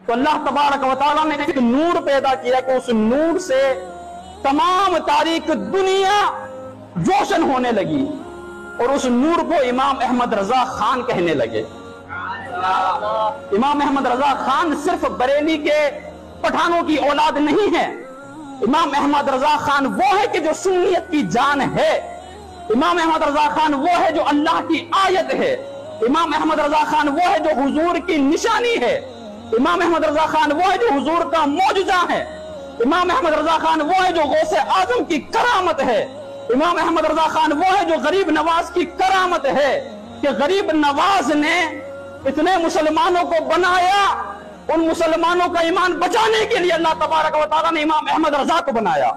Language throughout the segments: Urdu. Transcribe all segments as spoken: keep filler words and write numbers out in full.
تو اللہ تبارک و تعالیٰ نے ایک نور پیدا کیا کہ اس نور سے تمام تاریک دنیا روشن ہونے لگی، اور اس نور کو امام احمد رضا خان کہنے لگے۔ امام احمد رضا خان صرف بریلی کے پٹھانوں کی اولاد نہیں ہے، امام احمد رضا خان وہ ہے کہ جو سنیت کی جان ہے، امام احمد رضا خان وہ ہے جو اللہ کی آیت ہے، امام احمد رضا خان وہ ہے جو حضور کی نشانی ہے، امام احمد رضا خان وہ ہے جو حضور کا معجزہ ہے، امام احمد رضا خان وہ ہے جو غوث اعظم کی کرامت ہے، امام احمد رضا خان وہ ہے جو غریب نواز کی کرامت ہے کہ غریب نواز نے اتنے مسلمانوں کو بنایا، ان مسلمانوں کا ایمان بچانے کے لیے اللہ تبارک و تعالیٰ نے امام احمد رضا کو بنایا۔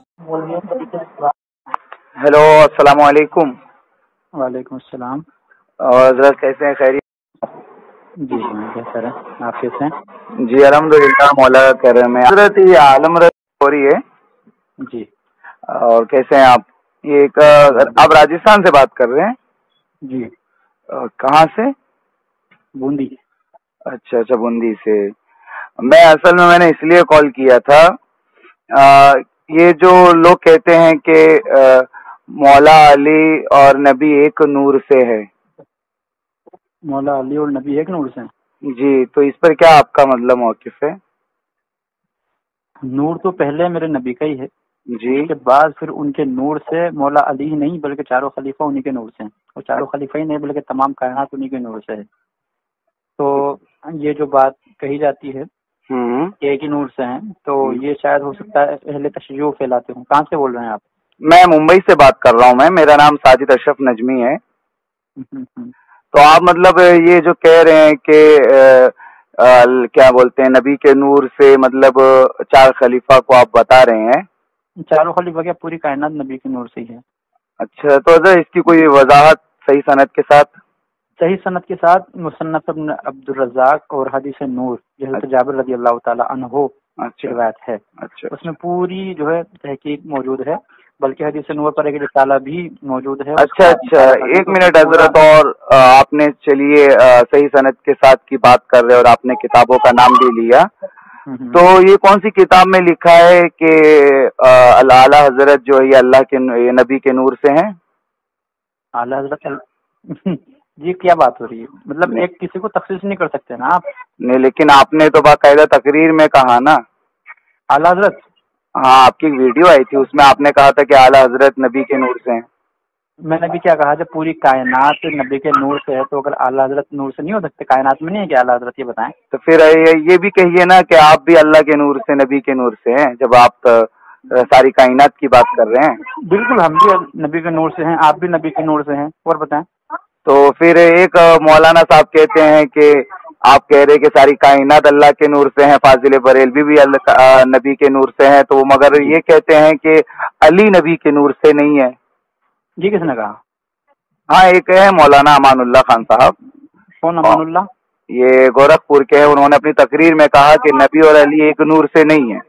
ہیلو، السلام علیکم۔ وعلیکم السلام۔ اور حضرت کیسے ہیں؟ خیریت؟ جی بہتر ہے، آپ کیسے ہیں؟ جی الحمدللہ، مولا کا کرم ہے۔ حضرت یہ عالم رضا ہو رہی ہے جی، اور کیسے ہیں آپ؟ یہ ایک آپ راجستھان سے بات کر رہے ہیں؟ جی۔ کہاں سے؟ بوندی۔ اچھا اچھا، بوندی سے۔ میں اصل میں میں نے اس لیے کال کیا تھا، آ, یہ جو لوگ کہتے ہیں کہ آ, مولا علی اور نبی ایک نور سے ہے، مولا علی اور نبی ایک نور سے ہیں؟ جی، تو اس پر کیا آپ کا مطلب موقف ہے؟ نور تو پہلے میرے نبی کا ہی ہے، جی، اس کے بعد پھر ان کے نور سے مولا علی ہی نہیں بلکہ چاروں خلیفہ انہی کے نور سے ہیں، اور چاروں خلیفہ ہی نہیں بلکہ تمام کائنات انہی کے نور سے ہے۔ تو یہ جو بات کہی جاتی ہے ہوں کہ ایک ہی نور سے ہیں، تو یہ شاید ہو سکتا ہے اہل تشیع پھیلاتے ہوں۔ کہاں سے بول رہے ہیں آپ؟ میں ممبئی سے بات کر رہا ہوں، میں میرا نام ساجد اشرف نجمی ہے۔ تو آپ مطلب یہ جو کہہ رہے ہیں کہ آ, آ, کیا بولتے ہیں نبی کے نور سے، مطلب چار خلیفہ کو آپ بتا رہے ہیں؟ چاروں خلیفہ کیا پوری کائنات نبی کے نور سے ہی ہے۔ اچھا، تو حضرت اس کی کوئی وضاحت صحیح سند کے ساتھ؟ صحیح سند کے ساتھ مصنف ابن عبد الرزاق اور حدیث نور جو حضرت جابر رضی اللہ تعالیٰ عنہ کی روایت ہے، اچھا، اس میں پوری جو ہے تحقیق موجود ہے، بلکہ حدیث نور پر ایک رسالہ بھی موجود ہے۔ اچھا اچھا، ایک منٹ حضرت، اور آپ نے چلیے صحیح سند کے ساتھ کی بات کر رہے اور آپ نے کتابوں کا نام بھی لیا، تو یہ کون سی کتاب میں لکھا ہے کہ اعلیٰ حضرت جو ہے یہ اللہ کے نبی کے نور سے ہیں؟ اعلیٰ حضرت جی کیا بات ہو رہی ہے؟ مطلب ایک کسی کو تخصیص نہیں کر سکتے نا آپ؟ نہیں، لیکن آپ نے تو باقاعدہ تقریر میں کہا نا اعلیٰ حضرت۔ ہاں، آپ کی ویڈیو آئی تھی، اس میں آپ نے کہا تھا کہ اعلیٰ حضرت نبی کے نور سے ہیں۔ میں نے بھی کیا کہا، جب پوری کائنات نبی کے نور سے ہے تو اگر اعلیٰ حضرت نور سے نہیں ہو سکتے؟ کائنات میں نہیں ہے کہ اعلیٰ حضرت؟ یہ بتائیں تو پھر یہ بھی کہیے نا کہ آپ بھی اللہ کے نور سے، نبی کے نور سے ہیں، جب آپ ساری کائنات کی بات کر رہے ہیں۔ بالکل، ہم بھی نبی کے نور سے ہیں، آپ بھی نبی کے نور سے ہیں، اور بتائیں۔ تو پھر ایک مولانا صاحب کہتے ہیں کہ آپ کہہ رہے کہ ساری کائنات اللہ کے نور سے ہیں، فاضل بریلوی بھی اللہ نبی کے نور سے ہیں، تو مگر یہ کہتے ہیں کہ علی نبی کے نور سے نہیں ہے۔ جی کس نے کہا؟ ہاں، ایک ہے مولانا امان اللہ خان صاحب۔ کون امان اللہ؟ یہ گورکھپور کے ہیں، انہوں نے اپنی تقریر میں کہا کہ نبی اور علی ایک نور سے نہیں ہے۔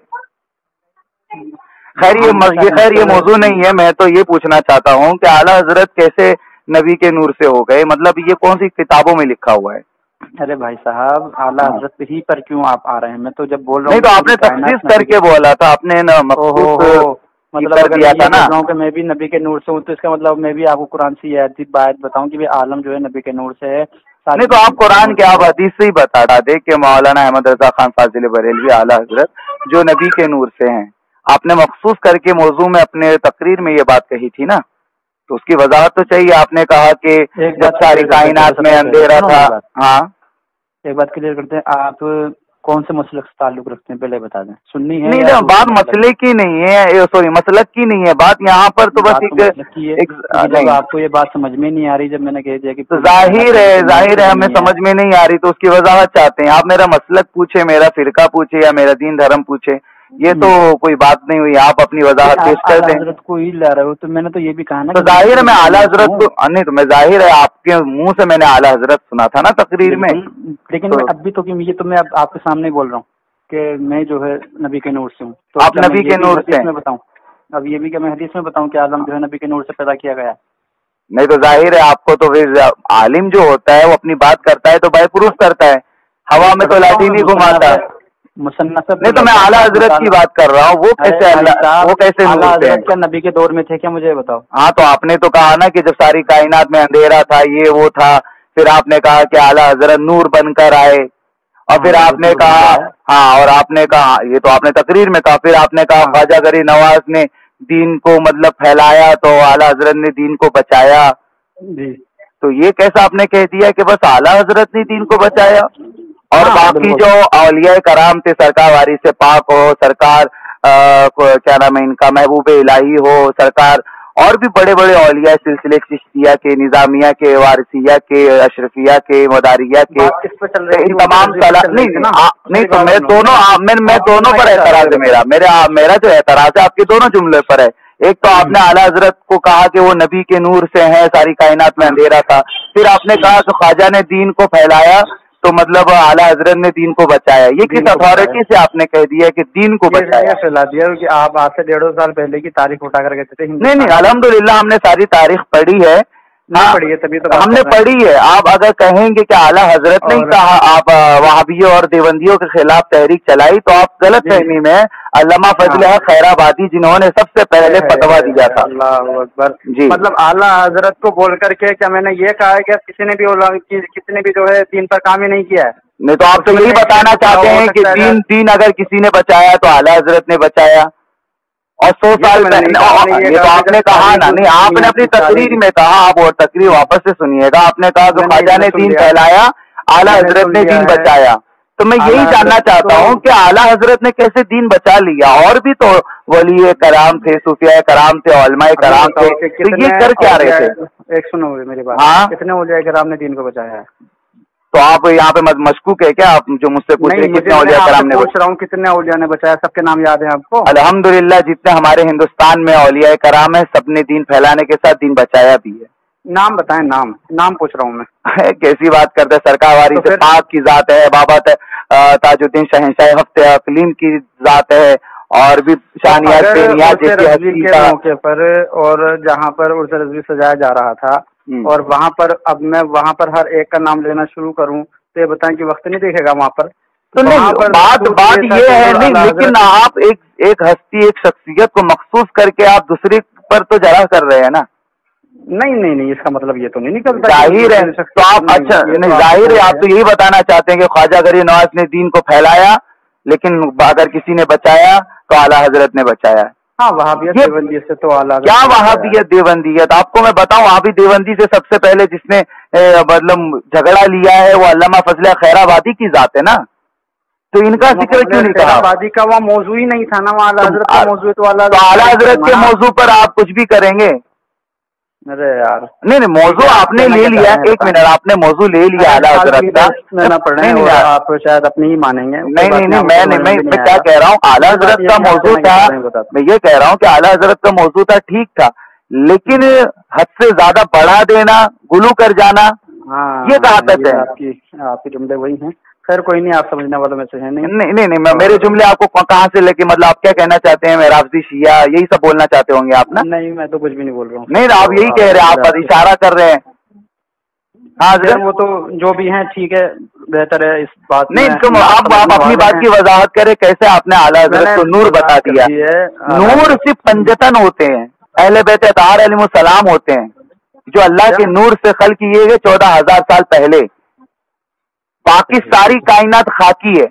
خیر یہ خیر یہ موضوع نہیں ہے، میں تو یہ پوچھنا چاہتا ہوں کہ اعلیٰ حضرت کیسے نبی کے نور سے ہو گئے؟ مطلب یہ کون سی کتابوں میں لکھا ہوا ہے؟ ارے بھائی صاحب، اعلیٰ حضرت ہی پر کیوں آپ آ رہے ہیں؟ میں تو جب بول رہا ہوں نہیں، تو آپ نے تخصیص کر کے بولا تھا، آپ نے مطلب اگر میں یہ بول رہا ہوں کہ میں بھی نبی کے نور سے ہوں تو اس کا مطلب میں بھی آپ کو قرآن سے یہ بات بتاؤں کہ عالم جو ہے نبی کے نور سے ہے۔ نہیں تو آپ قرآن کے آپ حدیث سے ہی بتا دے کہ مولانا احمد رضا خان فاضل بریلوی اعلیٰ حضرت جو نبی کے نور سے ہیں۔ آپ نے مخصوص کر کے موضوع میں اپنے تقریر میں یہ بات کہی تھی نا، تو اس کی وضاحت تو چاہیے۔ آپ نے کہا کہ جب ساری کائنات میں اندھیرا تھا۔ ہاں، ایک بات کلیئر کرتے ہیں، آپ کون سے مسلک سے تعلق رکھتے ہیں پہلے بتا دیں؟ سنی ہے؟ نہیں، بات مسئلے کی نہیں ہے، سوری مسلک کی نہیں ہے بات، یہاں پر تو بس ایک جب آپ کو یہ بات سمجھ میں نہیں آ رہی، جب میں نے کہہ دیا کہ ظاہر ہے ظاہر ہے ہمیں سمجھ میں نہیں آ رہی تو اس کی وضاحت چاہتے ہیں آپ۔ میرا مسلک پوچھے، میرا فرقہ پوچھے یا میرا دین دھرم پوچھے، یہ تو کوئی بات نہیں ہوئی، آپ اپنی وضاحت پیش کر دیں۔ حضرت کو ہی لا رہے ہو تو میں نے تو یہ بھی کہا نا، تو ظاہر ہے میں اعلیٰ حضرت کو نہیں تو میں ظاہر ہے آپ کے منہ سے میں نے اعلیٰ حضرت سنا تھا نا تقریر میں، لیکن میں اب بھی تو یہ تو میں اب آپ کے سامنے بول رہا ہوں کہ میں جو ہے نبی کے نور سے ہوں، تو آپ نبی کے نور سے میں بتاؤں؟ اب یہ بھی کہ میں حدیث میں بتاؤں کہ عالم جو ہے نبی کے نور سے پیدا کیا گیا؟ نہیں تو ظاہر ہے آپ کو تو پھر عالم جو ہوتا ہے وہ اپنی بات کرتا ہے تو بائی پروف کرتا ہے، ہوا میں تو لاٹھی نہیں گھماتا۔ मुसन्नफ नहीं तो मैं आला हजरत की बात कर रहा हूँ, वो कैसे अल्लाह वो कैसे आला नूर थे? हजरत क्या नबी के दौर में थे क्या, मुझे बताओ। हाँ तो आपने तो कहा ना कि जब सारी कायनात में अंधेरा था, ये वो था, फिर आपने कहा कि आला हजरत नूर बनकर आए, और फिर आपने कहा, हाँ और आपने कहा, ये तो आपने तकरीर में कहा, फिर आपने कहा ख्वाजा गरीब नवाज ने दीन को मतलब फैलाया तो आला हजरत ने दीन को बचाया जी। तो ये कैसा आपने कह दिया कि बस आला हजरत ने दीन को बचाया और हाँ, बाकी जो औलिया कराम थे, सरकार वारी से पाक हो, सरकार आ, क्या नाम है इनका, महबूब इलाही हो, सरकार और भी बड़े बड़े औलिया सिलसिले चिश्तिया के, निजामिया के, वारसिया के, अशरफिया के, मदारिया के, इन तमाम सला नहीं नहीं तो मैं दोनों मैं मैं दोनों पर एतराज है मेरा मेरा मेरा जो एतराज है आपके दोनों जुमले पर है। एक तो आपने आला हजरत को कहा कि वो नबी के नूर से हैं, सारी कायनात में अंधेरा था, फिर आपने कहा कि ख्वाजा ने दीन को फैलाया तो मतलब आला हजरत ने दीन को बचाया। ये किस अथॉरिटी से आपने कह दिया कि दीन को बचाया? फैला दिया कि आप आज से डेढ़ साल पहले की तारीख उठा कर कहते थे। नहीं नहीं अल्हम्दुलिल्लाह हमने सारी तारीख पढ़ी है, नहीं पढ़ी है तभी तो हमने पढ़ी है। आप अगर कहेंगे कि आला हजरत ने कहा आप वहाबियों और देवंदियों के खिलाफ तहरीक चलाई तो आप गलत फहमी में अल्लामा फजल हक खैराबादी जिन्होंने सबसे पहले फतवा दिया था। अल्लाह अकबर जी। मतलब आला हजरत को बोल करके क्या मैंने ये कहा है कि किसी ने भी किसी ने भी जो है दीन पर काम ही नहीं किया है? नहीं तो आप तो यही बताना चाहते हैं कि दीन दीन अगर किसी ने बचाया तो आला हजरत ने बचाया और सौ साल पहले ये तो आपने कहा ना, नहीं आपने अपनी तकरीर में कहा, आप और तकरीर वापस से सुनिएगा, आपने कहा कि ख्वाजा ने दीन फैलाया, आला हजरत ने दीन बचाया। तो मैं यही जानना चाहता हूँ कि आला हजरत ने कैसे दीन बचा लिया? और भी तो वली कराम थे, सूफिया कराम थे, उलमाए कराम थे, तो ये कर क्या रहे थे? एक सुनो मेरी बात, हाँ कितने औलिया कराम ने दीन को बचाया है? तो आप यहाँ पे मशकूक है क्या? आप जो मुझसे पूछ रहे कितने औलिया कराम ने? पूछ रहा हूँ कितने औलिया ने बचाया, सबके नाम याद है आपको? अल्हम्दुलिल्लाह जितने हमारे हिंदुस्तान में औलिया कराम है सबने दीन फैलाने के साथ दीन बचाया भी है। नाम बताएं, नाम नाम पूछ रहा हूँ मैं। कैसी बात करते हैं, सरकार वारी तो से पाक की जात है, बाबा ताजुद्दीन शहंशाह हफ्ते अकलीम की जात है और भी शानियात के मौके पर और जहाँ पर उर्स रज़वी सजाया जा रहा था और वहाँ पर अब मैं वहाँ पर हर एक का नाम लेना शुरू करूँ तो ये बताएं कि वक्त नहीं देखेगा वहाँ पर? तो नहीं बात बात ये है नहीं, लेकिन आप एक एक हस्ती एक शख्सियत को मखसूस करके आप दूसरी पर तो जरा कर रहे हैं ना। नहीं नहीं नहीं इसका मतलब ये तो नहीं निकलता। जाहिर है तो आप अच्छा नहीं जाहिर है आप तो यही बताना चाहते हैं कि ख्वाजा गरीब नवाज ने दीन को फैलाया लेकिन अगर किसी ने बचाया तो आला हजरत ने बचाया। हाँ वहाबियत देवबंदी से तो आला क्या वहाबियत देवबंदियत? आपको मैं बताऊं वहाबी देवबंदी से सबसे पहले जिसने मतलब झगड़ा लिया है वो अल्लामा फजल खैराबादी की जात है ना, तो इनका जिक्र क्यों नहीं कहा? खैराबादी का वहाँ मौजू ही नहीं था ना, वहाँ आला हजरत का मौजू तो आला हजरत के मौजू पर आप कुछ भी करेंगे? अरे यार नहीं नहीं मौजू आपने ले लिया, एक मिनट आपने मौजू ले लिया आला हजरत का, नहीं आप शायद अपनी ही मानेंगे। नहीं नहीं नहीं मैं नहीं मैं मैं क्या कह रहा हूँ, आला हजरत का मौजू था, मैं ये कह रहा हूँ कि आला हजरत का मौजू था ठीक था, लेकिन हद से ज्यादा बढ़ा देना, गुलू कर जाना, ये कहाँ तक है? आपकी आपके जुमले वही हैं। खैर कोई नहीं, आप समझने वालों में से है नहीं। नहीं नहीं नहीं मेरे जुमले आपको कहाँ से लेके मतलब आप क्या कहना चाहते हैं? मैं राफजी शिया यही सब बोलना चाहते होंगे आप ना? नहीं मैं तो कुछ भी नहीं बोल रहा हूँ। नहीं आप यही कह रहे हैं, आप इशारा कर रहे हैं। हाँ वो तो जो भी है ठीक है, बेहतर है इस बात नहीं तुम आप आप अपनी बात की वजाहत करें कैसे आपने आला हजरत को नूर बता दिया। नूर सिर्फ पंजतन होते हैं, अहले बैत अताहर अलैहिमुस्सलाम होते हैं जो अल्लाह के नूर से खल्क किए गए चौदह हजार साल पहले। बाकी सारी कायनात खाकी है,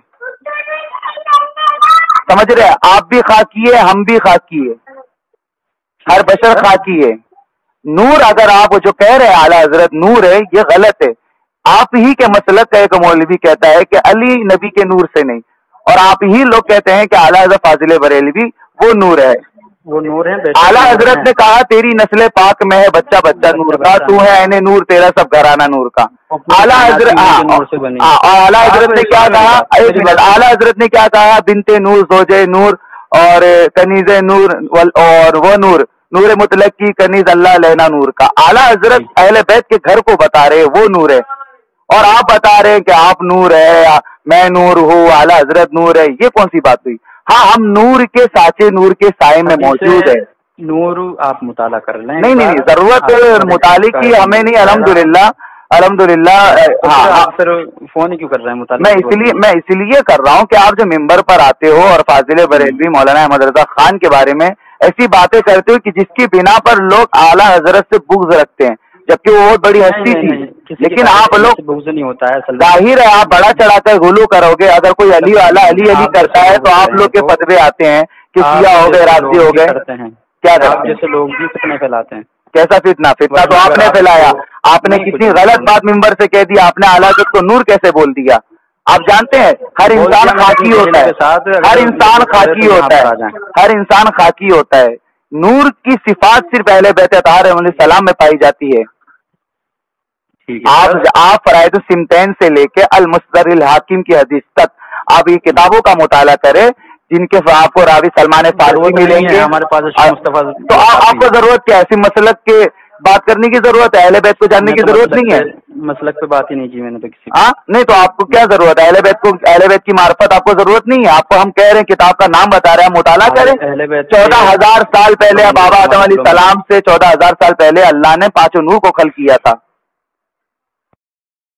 समझ रहे हैं? आप भी खाकी है, हम भी खाकी है, हर बशर खाकी है। नूर अगर आप जो कह रहे हैं आला हजरत नूर है, ये गलत है। आप ही के मसलक का एक मौलवी कहता है कि अली नबी के नूर से नहीं, और आप ही लोग कहते हैं कि आला हजरत फाजिल बरेलवी वो नूर है, वो नूर है। आला हजरत ने कहा तेरी नस्ल पाक में है बच्चा बच्चा नूर का, तू है ऐने नूर तेरा सब घराना नूर का। आला हजरत आला हजरत ने क्या कहा? एक मिनट, आला हजरत ने क्या कहा? बिनते नूर जोजे नूर और कनीजे नूर और वो नूर नूर मुतलक की कनीज अल्लाह लेना नूर का। आला हजरत अहले बैत के घर को बता रहे वो नूर है, और आप बता रहे हैं कि आप नूर है, मैं नूर हूँ, आला हजरत नूर है। ये कौन सी बात हुई? हाँ हम नूर के साचे नूर के साए में मौजूद है। नूर आप मुताला कर लें। नहीं नहीं जरूरत मुताले की हमें नहीं, अल्हम्दुलिल्लाह الحمدللہ. ہاں آپ پھر فون ہی کیوں کر رہے ہیں مطالعہ؟ میں اسی لیے میں اسی لیے کر رہا ہوں کہ آپ جو ممبر پر آتے ہو اور فاضل بریلوی مولانا احمد رضا خان کے بارے میں ایسی باتیں کرتے ہو کہ جس کی بنا پر لوگ اعلیٰ حضرت سے بغض رکھتے ہیں، جبکہ وہ بہت بڑی ہستی تھی. لیکن آپ لوگ بغض نہیں ہوتا ہے، ظاہر ہے آپ بڑا چڑھا کر غلو کرو گے. اگر کوئی علی والا علی علی کرتا ہے تو آپ لوگ کے فتوے آتے ہیں کہ شیعہ ہو گئے، رافضی ہو گئے. کیا کرتے ہیں جیسے لوگ بھی فتنے پھیلاتے ہیں. کیسا فتنہ؟ فتنہ تو آپ نے پھیلایا. آپ نے کتنی غلط بات ممبر سے کہہ دیا. آپ نے اعلیٰ حضرت کو نور کیسے بول دیا؟ آپ جانتے ہیں ہر انسان خاکی ہوتا ہے، ہر انسان خاکی ہوتا ہے، ہر انسان خاکی ہوتا ہے. نور کی صفات صرف اہل بیت اطہار علیہ السلام میں پائی جاتی ہے. آپ آپ فرائض السمتین سے لے کے المصدر الحاکم کی حدیث تک آپ یہ کتابوں کا مطالعہ کریں جن کے آپ کو راوی سلمان فارسی ملیں گے. ہمارے پاس تو آپ کو ضرورت کیا ہے؟ مسلک کے بات کرنے کی ضرورت ہے، اہل بیت کو جاننے کی ضرورت نہیں ہے. مسلک پہ بات ہی نہیں کی میں نے تو کسی. ہاں نہیں تو آپ کو کیا ضرورت ہے؟ اہل بیت کو اہل بیت کی معرفت آپ کو ضرورت نہیں ہے. آپ کو ہم کہہ رہے ہیں کتاب کا نام بتا رہے ہیں، مطالعہ کریں. چودہ ہزار سال پہلے بابا آدم علیہ السلام سے چودہ ہزار سال پہلے اللہ نے پانچوں نور کو خلق کیا تھا.